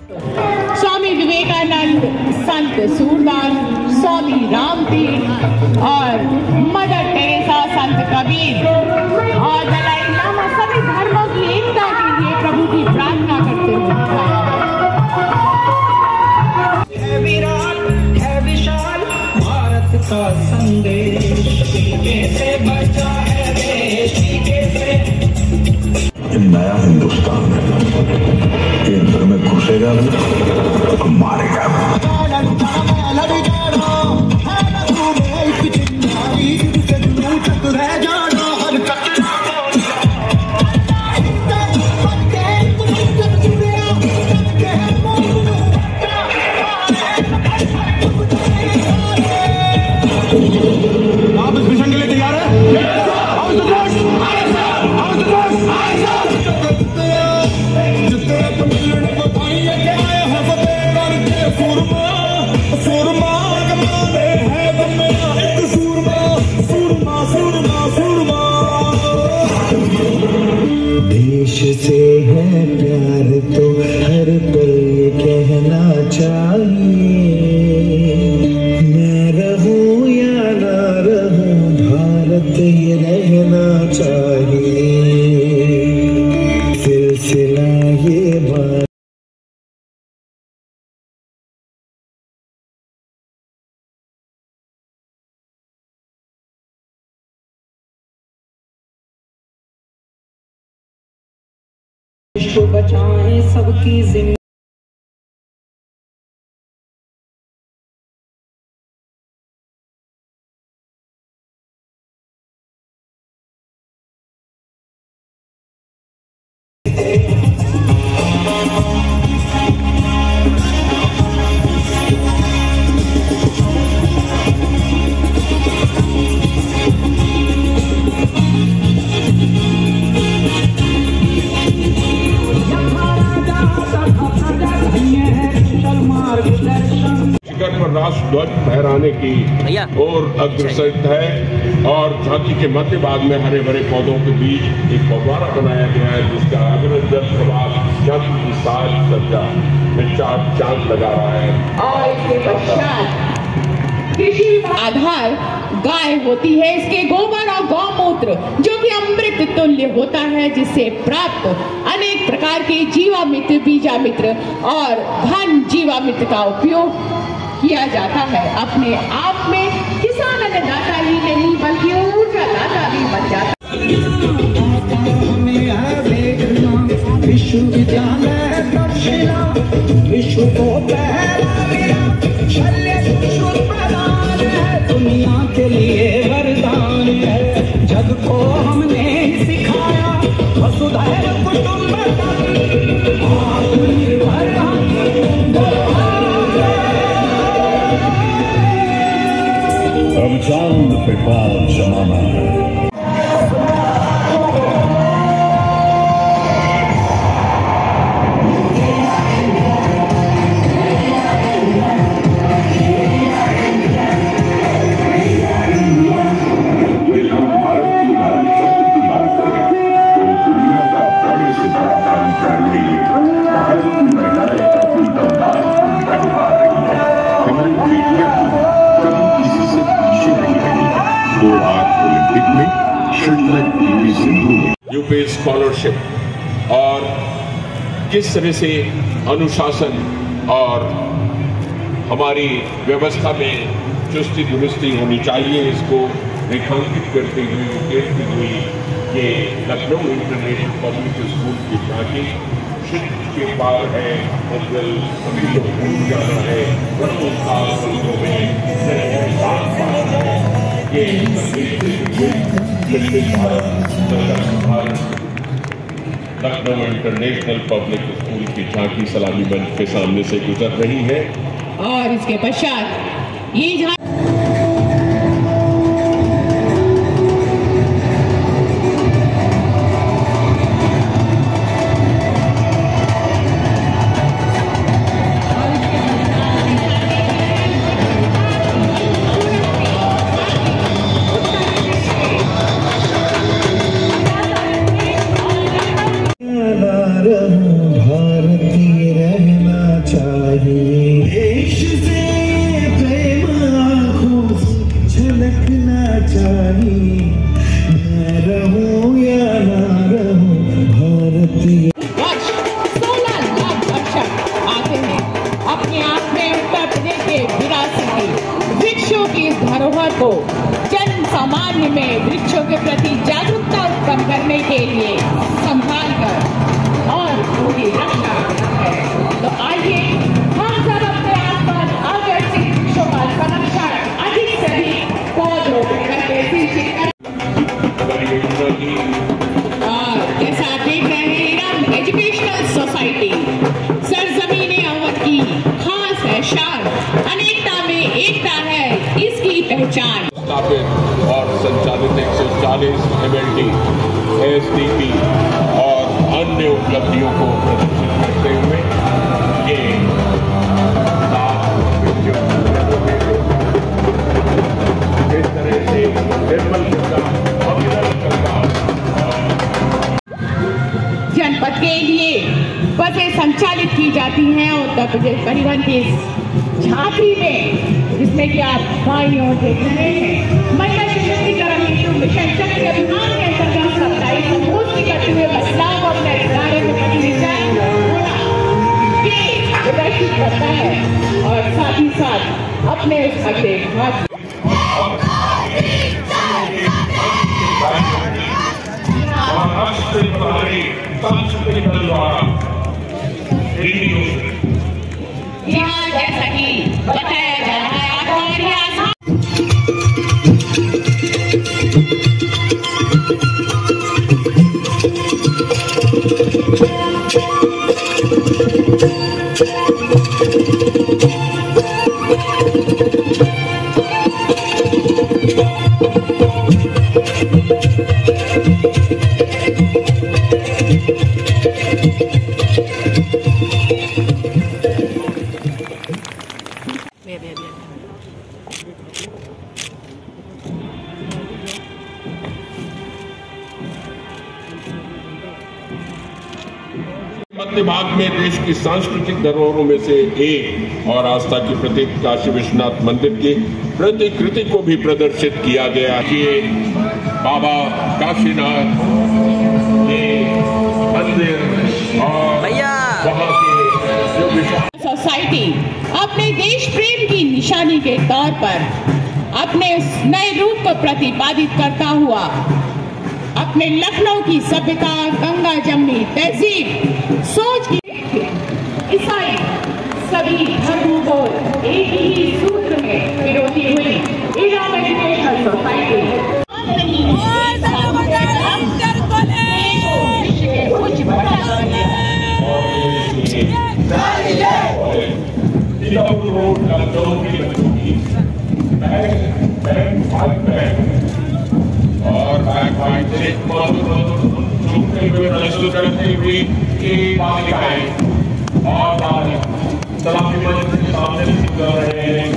स्वामी विवेकानंद, संत सूरदास, स्वामी रामतीर्थ और mother Teresa, संत कबीर और दलाई लामा सभी धर्मों की एकता के लिए प्रभु की प्रार्थना करते हुए है विराट है विशाल भारत का संदेश, कैसे बचा है देश कैसे। नया हिंदुस्तान के अंदर में घुसेगा तो मारेगा। आप इस मिशन के लिए तैयार हैं? देश से है प्यार तो हर पल ये कहना चाहिए, मैं रहूं या ना रहूं भारत ये रहना चाहिए। सिलसिला ये बात विश्व बचाएं सबकी जिंदगी। शिखर पर राष्ट्र ध्वज फहराने की ओर अग्रसर है और झांकी के मध्य भाग में हरे भरे पौधों के बीच एक फव्वारा बनाया गया है जिसका अग्रजल प्रभाव झांकी की साज सज्जा में चांद लगा रहा है। और इसके पश्चात कृषि आधार गाय होती है, इसके गोबर और गौमूत्र जो कि अमृत तुल्य होता है, जिससे प्राप्त अनेक प्रकार के जीवामृत, बीजामृत और धन जीवामृत का उपयोग किया जाता है। अपने आप में किसान अन्नदाता ही नहीं बल्कि ऊर्जा दाता भी बन जाता है। विश्वविद्यालय दक्षिणा विश्व को दुनिया के लिए वरदान है, जग को हमने सिखाया वसुधैव कुटुंबकम। अब चांद पे पाँव जमाना है। यूपी स्कॉलरशिप और किस तरह से अनुशासन और हमारी व्यवस्था में चुस्ती दुरुस्ती होनी चाहिए, इसको रेखांकित करते हुए उकेरती हुई ये लखनऊ इंटरनेशनल पब्लिक स्कूल की झांकी शिक्षा के पार है, मंजिल सभी लोग भूल जाना है, लखनऊ इंटरनेशनल पब्लिक स्कूल की झांकी सलामी मंच के सामने से गुजर रही है और इसके पश्चात ये झांकी भारत ये रहना के लिए संभाल कर और उनकी रक्षा करना है। तो आइए हम सब अपने आसपास आकर्षित वृक्षों का संरक्षण अधिक से अधिक पौधरोपण करके सुनिश्चित करें। और जैसा आप देख रहे हैं, इरम एजुकेशनल सोसाइटी सरजमीने अवध की खास है शान, अनेकता में एकता है इसकी पहचान। स्थापित और संचालित 140 MLT, SDP और अन्य उपलब्धियों को प्रदर्शित करते हुए ये इस तरह से निर्मल जनपद के लिए बसें संचालित की जाती हैं उत्तर प्रदेश परिवहन की झांकी में, जिसमें कि आप बाईं ओर देख रहे हैं। महिला सशक्तिकरण हेतु मिशन शक्ति अभियान के अंतर्गत साप्ताहिक संबोधन करते हुए महिलाओं को अपने अधिकारों के प्रति प्रदर्शित करता है और साथ ही साथ अपने उस अगले भाग यहाँ जैसा कि बताया जा रहा है मध्य भाग में देश की सांस्कृतिक धरोहरों में से एक और आस्था की प्रतीक काशी विश्वनाथ मंदिर की प्रतिकृति को भी प्रदर्शित किया गया कि बाबा काशीनाथ के मंदिर और वहाँ के सोसाइटी अपने देश प्रेम की निशानी के तौर पर अपने उस नए रूप को प्रतिपादित करता हुआ अपने लखनऊ की सभ्यता, गंगा जमनी तहजीब, सोच की ईसाई सभी धर्मों को एक ही सूत्र में पिरोती हुई इरम एजुकेशनल सोसाइटी और प्रस्तुत करते हुए बालिकाएं और सलामी मंच के सामने कर रहे हैं।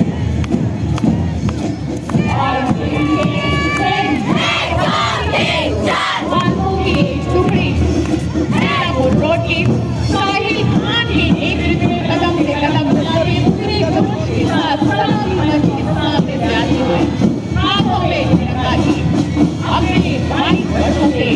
रोड की साहिल खान के नेतृत्व में कदम से कदम मिलाते पूरे के साथ हाथों में नकाशी अपने 22 वर्षों से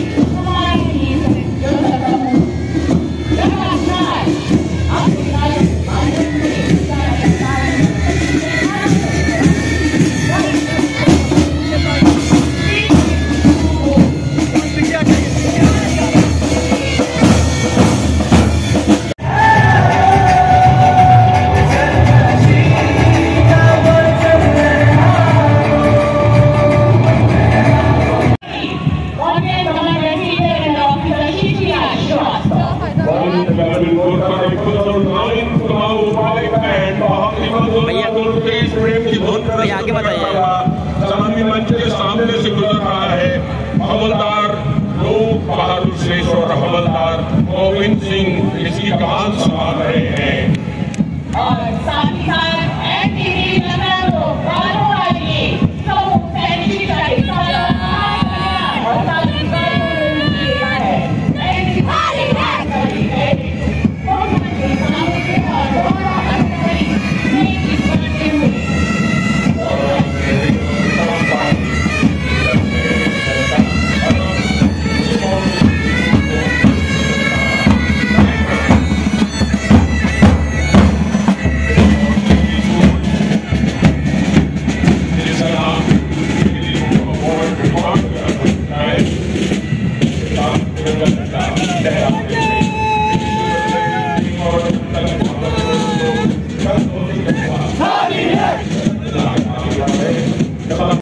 झंडा लहराते